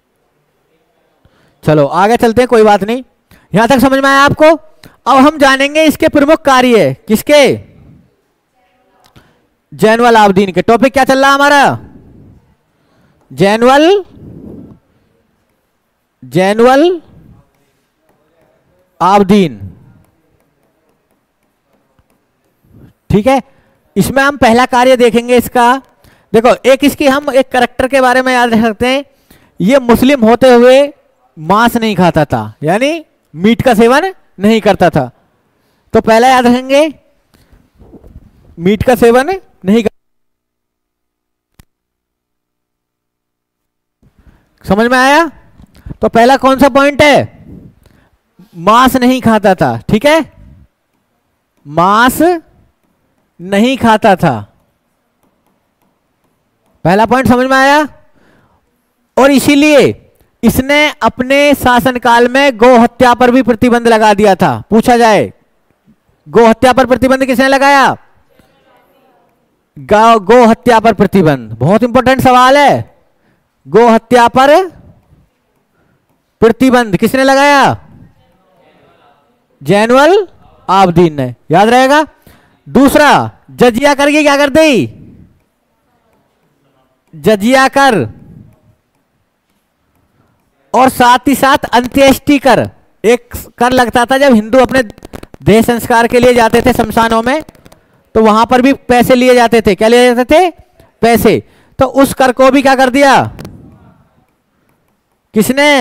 चलो आगे चलते हैं, कोई बात नहीं। यहां तक समझ में आया आपको? अब हम जानेंगे इसके प्रमुख कार्य। किसके? जैनुल आबदीन के। टॉपिक क्या चल रहा है हमारा? जैनुल जैनुल आबदीन, ठीक है। इसमें हम पहला कार्य देखेंगे इसका। देखो, एक इसकी हम एक करैक्टर के बारे में याद रख सकते हैं। ये मुस्लिम होते हुए मांस नहीं खाता था, यानी मीट का सेवन नहीं करता था। तो पहला याद रखेंगे, मीट का सेवन नहीं कर... समझ में आया? तो पहला कौन सा पॉइंट है? मांस नहीं खाता था, ठीक है, मांस नहीं खाता था। पहला पॉइंट समझ में आया? और इसीलिए इसने अपने शासनकाल में गौ हत्या पर भी प्रतिबंध लगा दिया था। पूछा जाए, गौ हत्या पर प्रतिबंध किसने लगाया? गौ गो हत्या पर प्रतिबंध, बहुत इंपॉर्टेंट सवाल है। गो हत्या पर प्रतिबंध किसने लगाया? जैनुअल आबदीन ने, याद रहेगा। दूसरा, जजिया कर के क्या कर दी? जजिया कर, और साथ ही साथ अंत्येष्टि कर। एक कर लगता था जब हिंदू अपने देह संस्कार के लिए जाते थे शमशानों में, तो वहां पर भी पैसे लिए जाते थे। क्या लिए जाते थे? पैसे। तो उस कर को भी क्या कर दिया? किसने?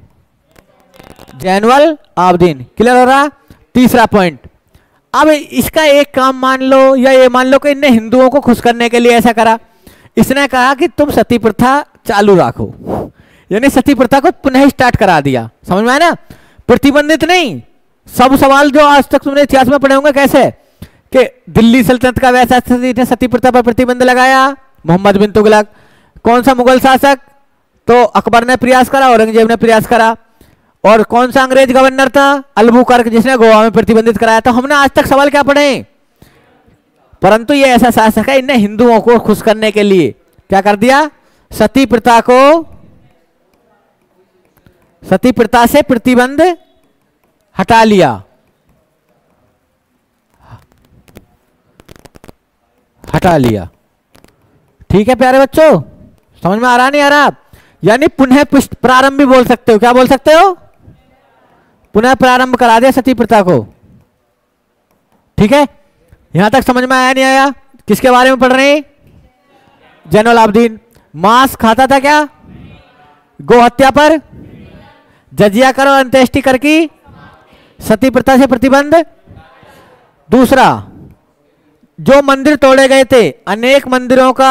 जैनुअल आबदीन। क्लियर हो रहा? तीसरा पॉइंट। अब इसका एक काम मान लो, या ये मान लो कि इनने हिंदुओं को खुश करने के लिए ऐसा करा। इसने कहा कि तुम सती प्रथा चालू रखो, यानी सती प्रथा को पुनः स्टार्ट करा दिया। समझ में आया ना? प्रतिबंधित नहीं। सब सवाल जो आज तक तुमने इतिहास में पढ़े होंगे, कैसे कि दिल्ली सल्तनत का वैसा ने सती प्रथा पर प्रतिबंध लगाया, मोहम्मद बिन तुगलक। कौन सा मुगल शासक? तो अकबर ने प्रयास करा, औरंगजेब ने प्रयास करा। और कौन सा अंग्रेज गवर्नर था? अल्बुकर्क, जिसने गोवा में प्रतिबंधित कराया था। हमने आज तक सवाल क्या पढ़े? परंतु ये ऐसा शासक है, इनने हिंदुओं को खुश करने के लिए क्या कर दिया? सती प्रथा को, सती प्रथा से प्रतिबंध हटा लिया। हटा लिया। ठीक है प्यारे बच्चों, समझ में आ रहा नहीं आ रहा? यानी पुनः प्रारंभ भी बोल सकते हो। क्या बोल सकते हो? पुनः प्रारंभ करा दिया सती प्रथा को। ठीक है, यहां तक समझ में आया नहीं आया? किसके बारे में पढ़ रहे हैं? जैनुल आबदीन। मांस खाता था क्या? गो हत्या पर, जजिया कर और अंत्येष्टि कर की सती प्रथा से प्रतिबंध। दूसरा, जो मंदिर तोड़े गए थे, अनेक मंदिरों का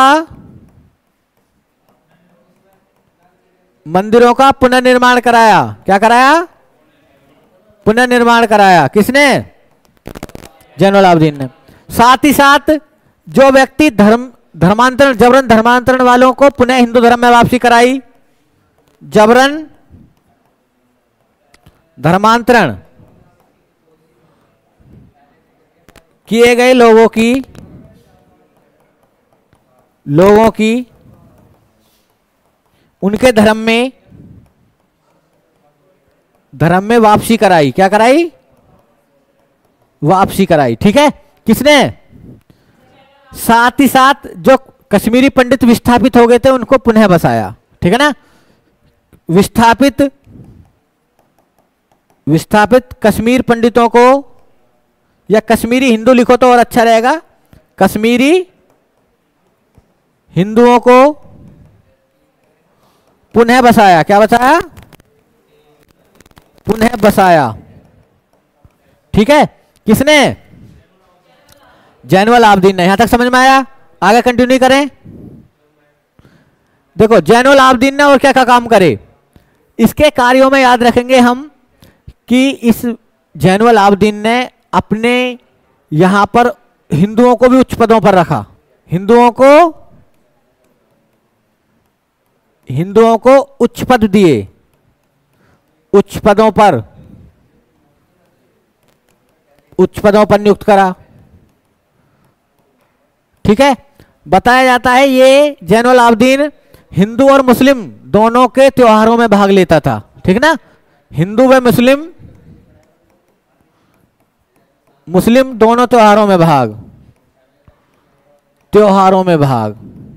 मंदिरों का पुनर्निर्माण कराया। क्या कराया? पुनर्निर्माण कराया। किसने? जैनुल आबदीन ने। साथ ही साथ जो व्यक्ति धर्म धर्मांतरण जबरन धर्मांतरण वालों को पुनः हिंदू धर्म में वापसी कराई। जबरन धर्मांतरण किए गए लोगों की लोगों की उनके धर्म में धर्म में वापसी कराई। क्या कराई? वापसी कराई। ठीक है, किसने? साथ ही साथ जो कश्मीरी पंडित विस्थापित हो गए थे, उनको पुनः बसाया। ठीक है ना? विस्थापित विस्थापित कश्मीर पंडितों को, या कश्मीरी हिंदू लिखो तो और अच्छा रहेगा, कश्मीरी हिंदुओं को पुनः बसाया। क्या बसाया? पुनः बसाया। ठीक है, किसने? जैनुल आबदीन ने। यहां तक समझ में आया? आगे कंटिन्यू करें। देखो जैनुल आबदीन ने और क्या क्या काम करे, इसके कार्यों में याद रखेंगे हम कि इस जैनुल आबदीन ने अपने यहां पर हिंदुओं को भी उच्च पदों पर रखा। हिंदुओं को हिंदुओं को उच्च पद दिए, उच्च पदों पर उच्च पदों पर नियुक्त करा। ठीक है, बताया जाता है ये जैनुल आबदीन हिंदू और मुस्लिम दोनों के त्योहारों में भाग लेता था। ठीक ना? हिंदू व मुस्लिम मुस्लिम दोनों त्योहारों में भाग त्योहारों में भाग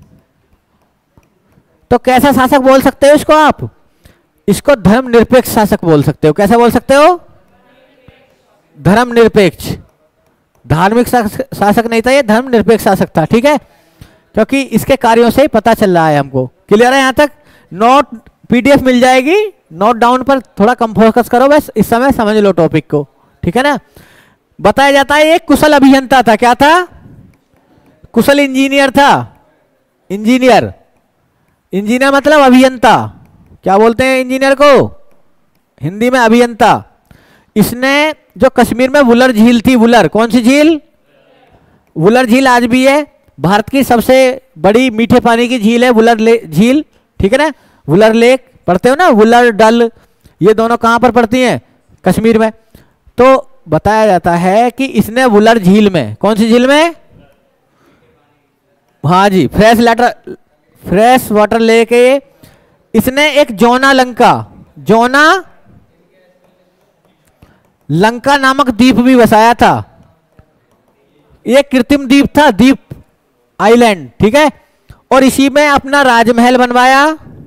तो कैसा शासक बोल सकते हो इसको? आप इसको धर्म निरपेक्ष शासक बोल सकते हो। कैसा बोल सकते हो? धर्म निरपेक्ष। धार्मिक शासक नहीं था, ये धर्म निरपेक्ष शासक था। ठीक है, क्योंकि इसके कार्यों से ही पता चल रहा है हमको। क्लियर है? यहां तक नोट पीडीएफ मिल जाएगी, नोट डाउन पर थोड़ा कम फोकस करो, बस इस समय समझ लो टॉपिक को। ठीक है ना? बताया जाता है एक कुशल अभियंता था। क्या था? कुशल इंजीनियर था। इंजीनियर इंजीनियर मतलब अभियंता। क्या बोलते हैं इंजीनियर को? हिंदी में अभियंता। इसने जो कश्मीर में वुलर झील थी, वुलर कौन सी झील? वुलर झील आज भी है भारत की सबसे बड़ी मीठे पानी की झील है वुलर झील। ठीक है ना? वुलर लेक पढ़ते हो ना, वुलर डल, ये दोनों कहां पर पड़ती हैं? कश्मीर में। तो बताया जाता है कि इसने वुलर झील में, कौन सी झील में? हाँ जी, फ्रेश वाटर, फ्रेश वाटर लेके इसने एक जोना लंका, जोना लंका नामक द्वीप भी बसाया था। ये कृत्रिम द्वीप था, द्वीप आइलैंड, ठीक है। और इसी में अपना राजमहल बनवाया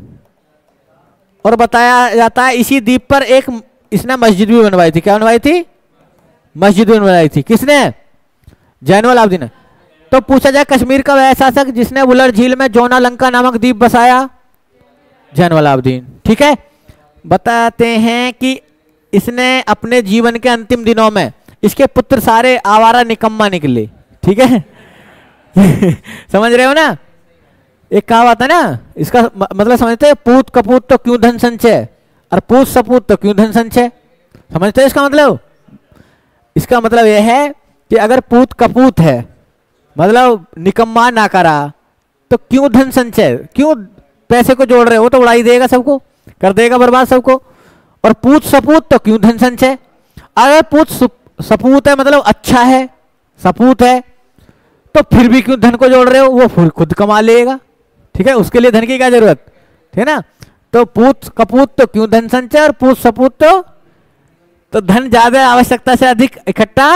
और बताया जाता है इसी द्वीप पर एक इसने मस्जिद भी बनवाई थी। क्या बनवाई थी? मस्जिद भी बनवाई थी। किसने? जैनुल आबदीन ने। तो पूछा जाए कश्मीर का वह शासक जिसने वुलर झील में जोना लंका नामक द्वीप बसाया? जैनुल आबदीन, ठीक है। बताते हैं कि इसने अपने जीवन के अंतिम दिनों में इसके पुत्र सारे आवारा निकम्मा निकले, ठीक है। समझ रहे हो ना? एक कहावत है ना, इसका मतलब समझते हैं, पूत कपूत तो क्यों धन संचय और पूत सपूत तो क्यों धन संचय। समझते हो इसका मतलब? इसका मतलब यह है कि अगर पूत कपूत है, मतलब निकम्मा ना करा, तो क्यों धन संचय, क्यों पैसे को जोड़ रहे हो? वो तो उड़ाई देगा सबको, कर देगा बर्बाद सबको। और पूत सपूत तो क्यों धन संचय। अगर पूत सपूत है मतलब अच्छा है, सपूत है, तो फिर भी क्यों धन को जोड़ रहे हो? वो फिर खुद कमा लेगा, ठीक है। उसके लिए धन की क्या जरूरत, ठीक है ना। तो पूत कपूत तो क्यों धन संचय और पूत सपूत तो तो धन ज्यादा आवश्यकता से अधिक इकट्ठा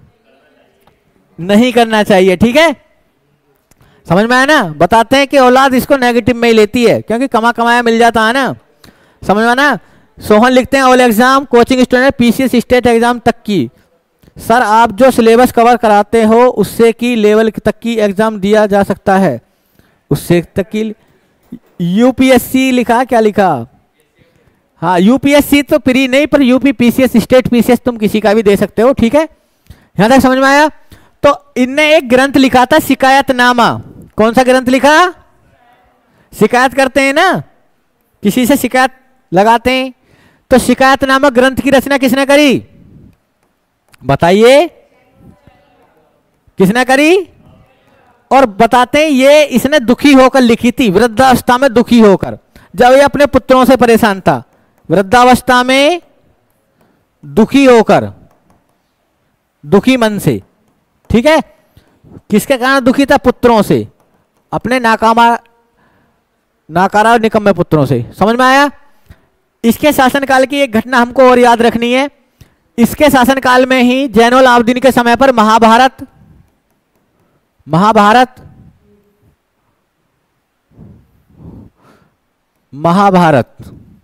नहीं करना चाहिए, ठीक है। समझ में आया ना? बताते हैं कि औलाद इसको नेगेटिव में ही लेती है क्योंकि कमा कमाया मिल जाता है ना। समझ में आया ना? सोहन लिखते हैं all exam coaching student PCS state exam तक की। सर आप जो सिलेबस कवर कराते हो उससे की लेवल तक की एग्जाम दिया जा सकता है? उससे तक की यूपीएससी लिखा, क्या लिखा? हाँ, यूपीएससी तो प्री नहीं, पर यूपी पीसीएस स्टेट पीसीएस तुम किसी का भी दे सकते हो, ठीक है। यहां तक समझ में आया? तो इनने एक ग्रंथ लिखा था शिकायतनामा। कौन सा ग्रंथ लिखा? शिकायत करते हैं ना, किसी से शिकायत लगाते हैं, तो शिकायतनामा ग्रंथ की रचना किसने करी? बताइए, किसने करी? और बताते हैं ये इसने दुखी होकर लिखी थी, वृद्धावस्था में दुखी होकर, जब ये अपने पुत्रों से परेशान था, वृद्धावस्था में दुखी होकर, दुखी मन से, ठीक है। किसके कारण दुखी था? पुत्रों से, अपने नाकामा नाकारा और निकम्मे पुत्रों से। समझ में आया? इसके शासनकाल की एक घटना हमको और याद रखनी है। इसके शासनकाल में ही जैनुल आबदीन के समय पर महाभारत महाभारत महाभारत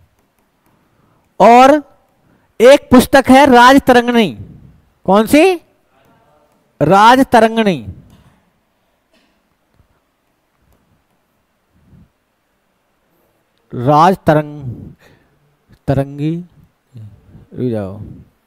और एक पुस्तक है राजतरंगिणी। कौन सी? राजतरंगिणी। राजतरंग तरंगी रुक जाओ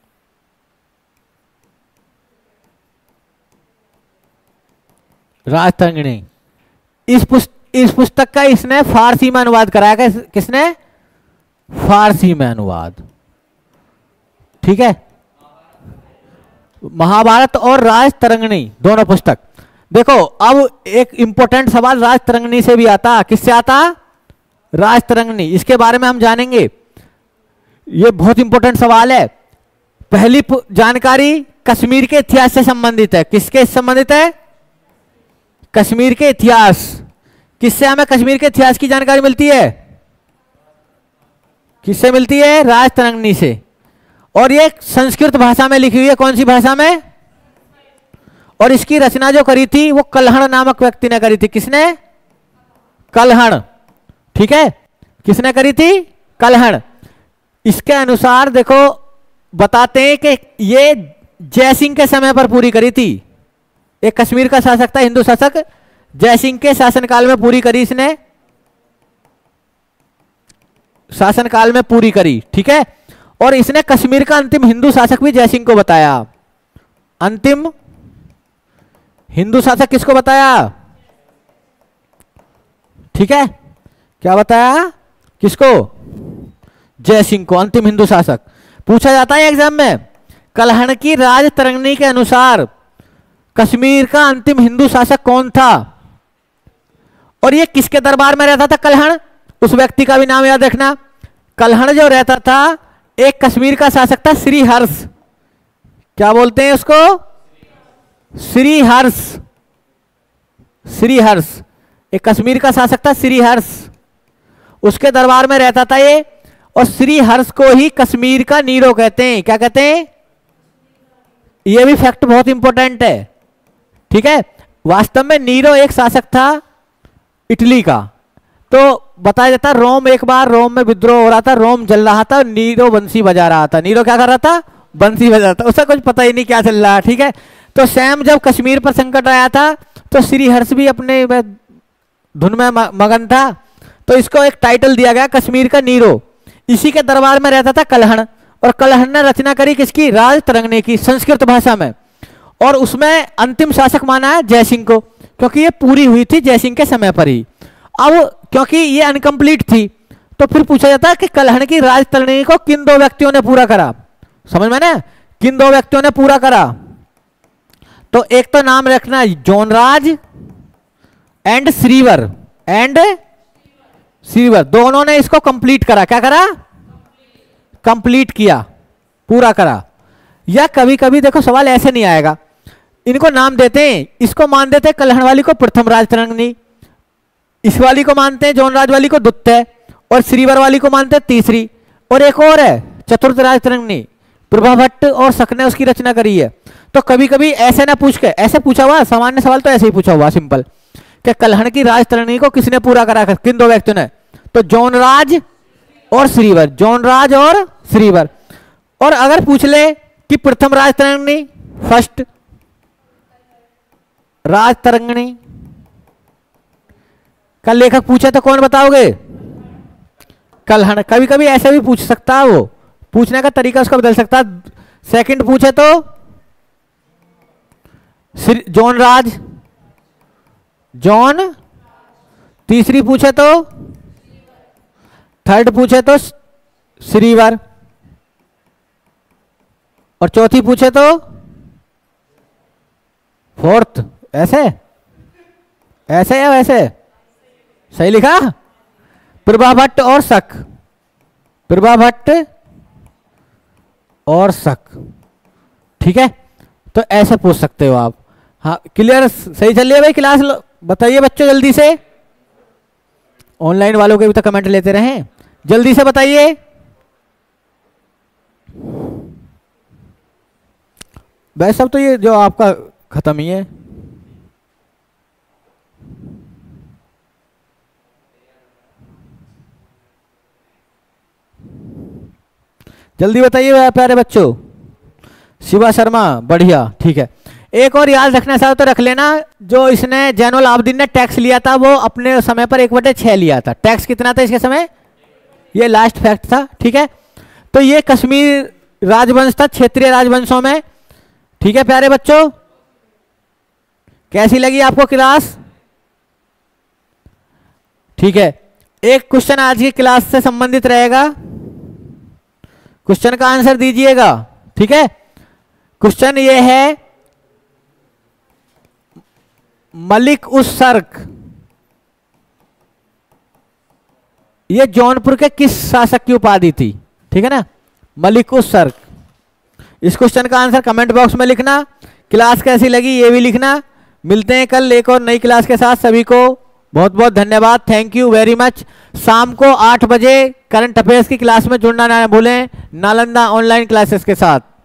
राजतरंगिणी। इस पुस्तक इस पुस्तक का इसने फारसी में अनुवाद कराया। किसने? फारसी में अनुवाद, ठीक है। महाभारत और राजतरंगिणी दोनों पुस्तक। देखो अब एक इंपॉर्टेंट सवाल राजतरंगिणी से भी आता। किससे आता? राजतरंगिणी। इसके बारे में हम जानेंगे, ये बहुत इंपॉर्टेंट सवाल है। पहली जानकारी कश्मीर के इतिहास से संबंधित है। किसके संबंधित है? कश्मीर के इतिहास। किससे हमें कश्मीर के इतिहास की जानकारी मिलती है? किससे मिलती है? राजतरंगिणी से। और ये संस्कृत भाषा में लिखी हुई है। कौन सी भाषा में? और इसकी रचना जो करी थी वो कल्हण नामक व्यक्ति ने करी थी। किसने? कल्हण, ठीक है। किसने करी थी? कल्हण। इसके अनुसार देखो बताते हैं कि ये जयसिंह के समय पर पूरी करी थी। एक कश्मीर का शासक था, हिंदू शासक, जयसिंह के शासनकाल में पूरी करी इसने, शासनकाल में पूरी करी, ठीक है। और इसने कश्मीर का अंतिम हिंदू शासक भी जयसिंह को बताया। अंतिम हिंदू शासक किसको बताया? ठीक है, क्या बताया? किसको? जयसिंह को, अंतिम हिंदू शासक। पूछा जाता है एग्जाम में, कल्हण की राजतरंगिणी के अनुसार कश्मीर का अंतिम हिंदू शासक कौन था और ये किसके दरबार में रहता था? कल्हण। उस व्यक्ति का भी नाम याद रखना। कल्हण जो रहता था एक कश्मीर का शासक था श्रीहर्ष। क्या बोलते हैं उसको? श्रीहर्ष। श्रीहर्ष, एक कश्मीर का शासक था श्रीहर्ष, उसके दरबार में रहता था ये, और श्रीहर्ष को ही कश्मीर का नीरो कहते हैं। क्या कहते हैं? ये भी फैक्ट बहुत इंपॉर्टेंट है, ठीक है। वास्तव में नीरो एक शासक था इटली का। तो बताया जाता रोम, एक बार रोम में विद्रोह हो रहा था, रोम जल रहा था, नीरो बंसी बजा रहा था। नीरो क्या कर रहा था? बंसी बजा रहा था। उसे कुछ पता ही नहीं क्या चल रहा है, ठीक है। तो सैम जब कश्मीर पर संकट आया था तो श्रीहर्ष भी अपने धुन में मगन था, तो इसको एक टाइटल दिया गया कश्मीर का नीरो। इसी के दरबार में रहता था कलहण, और कलहण ने रचना करी किसकी? राज तरंगने की, संस्कृत भाषा में। और उसमें अंतिम शासक माना है जयसिंह को, क्योंकि ये पूरी हुई थी जयसिंह के समय पर ही। अब क्योंकि ये अनकंप्लीट थी तो फिर पूछा जाता है कि कलहण की राज तरंगनी को किन दो व्यक्तियों ने पूरा करा? समझ में ना, किन दो व्यक्तियों ने पूरा करा? तो एक तो नाम रखना जोनराज एंड श्रीवर, एंड श्रीवर, दोनों ने इसको कंप्लीट करा। क्या करा? कंप्लीट किया, पूरा करा। या कभी कभी देखो सवाल ऐसे नहीं आएगा, इनको नाम देते हैं, इसको मान देते हैं कलहण वाली को प्रथम राज तरंगनी, इस वाली को मानते हैं जोनराज वाली को द्वितीय, और श्रीवर वाली को मानते हैं तीसरी, और एक और है चतुर्थ राज तरंगनी, प्रभा भट्ट और शक ने उसकी रचना करी है। तो कभी कभी ऐसे ना पूछ के, ऐसे पूछा हुआ सामान्य सवाल तो ऐसे ही पूछा हुआ सिंपल, कि कलहण की राज तरंगनी को किसने पूरा करा? किन दो व्यक्तियों ने? तो जोनराज और श्रीवर, जोनराज और श्रीवर। और अगर पूछ ले कि प्रथम राज तरंगनी, फर्स्ट राज तरंगनी का लेखक पूछे तो कौन बताओगे? कलहण। कभी कभी ऐसे भी पूछ सकता है, वो पूछने का तरीका उसका बदल सकता है। सेकंड पूछे तो जोनराज, जॉन। तीसरी पूछे तो, थर्ड पूछे तो श्रीवर, और चौथी पूछे तो फोर्थ। ऐसे ऐसे या वैसे? सही लिखा? प्रभा भट्ट और शक, प्रभा भट्ट और शक, ठीक है। तो ऐसे पूछ सकते हो आप। हाँ, क्लियर? सही चल रही है भाई क्लास? बताइए बच्चों जल्दी से, ऑनलाइन वालों के भी तो कमेंट लेते रहें, जल्दी से बताइए। वैसे सब तो ये जो आपका खत्म ही है। जल्दी बताइए प्यारे बच्चों। शिवा शर्मा, बढ़िया, ठीक है। एक और याद रखना चाहो तो रख लेना, जो इसने जैनुल आबदीन ने टैक्स लिया था वो अपने समय पर एक बटे छह लिया था। टैक्स कितना था इसके समय? ये लास्ट फैक्ट था, ठीक है। तो ये कश्मीर राजवंश था, क्षेत्रीय राजवंशों में, ठीक है प्यारे बच्चों। कैसी लगी आपको क्लास? ठीक है। एक क्वेश्चन आज की क्लास से संबंधित रहेगा, क्वेश्चन का आंसर दीजिएगा, ठीक है। क्वेश्चन ये है, मलिक उस सर्क ये जौनपुर के किस शासक की उपाधि थी? ठीक है ना, मलिक उस सर्क। इस क्वेश्चन का आंसर कमेंट बॉक्स में लिखना। क्लास कैसी लगी ये भी लिखना। मिलते हैं कल एक और नई क्लास के साथ। सभी को बहुत बहुत धन्यवाद, थैंक यू वेरी मच। शाम को आठ बजे करंट अफेयर्स की क्लास में जुड़ना ना भूलें, नालंदा ऑनलाइन क्लासेस के साथ।